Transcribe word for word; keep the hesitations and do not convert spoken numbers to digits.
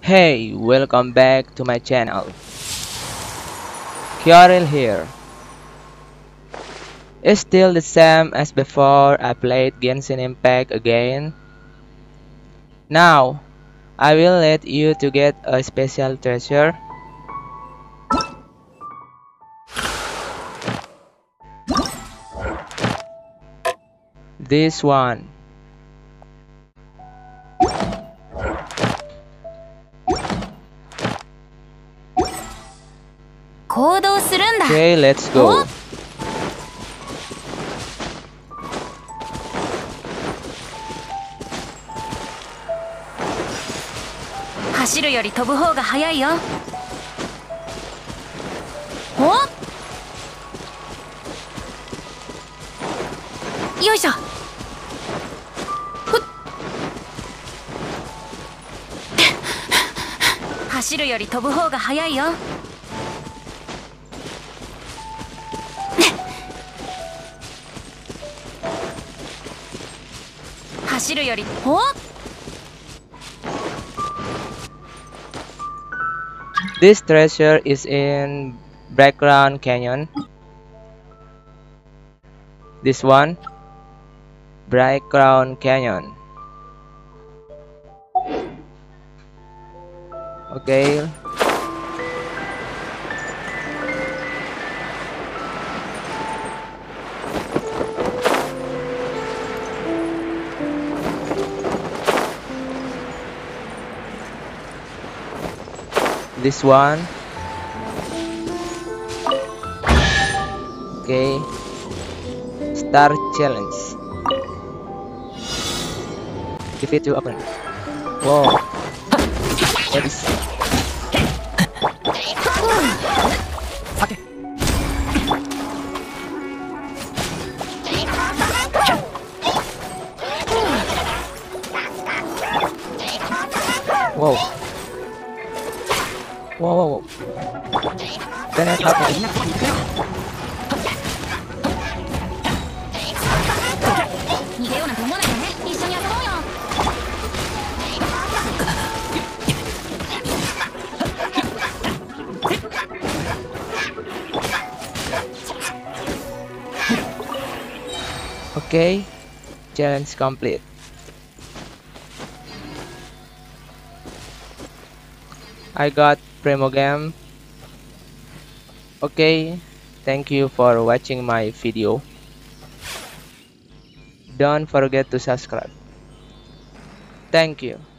Hey, welcome back to my channel. Kyoril here. It's still the same as before I played Genshin Impact again. Now, I will let you to get a special treasure. This one. Okay, let's go. 走るより飛ぶ方が早いよ。お？よいしょ。ふっ。走るより飛ぶ方が早いよ。走るより、お？ This treasure is in Background Canyon. This one, Background Canyon. Okay. This one. Okay. Star challenge. Defeat to open. Wow. What is? Okay. Wow. Wow, wow, wow. Then I thought okay, challenge complete. I got Primogam. Okay, thank you for watching my video. Don't forget to subscribe. Thank you.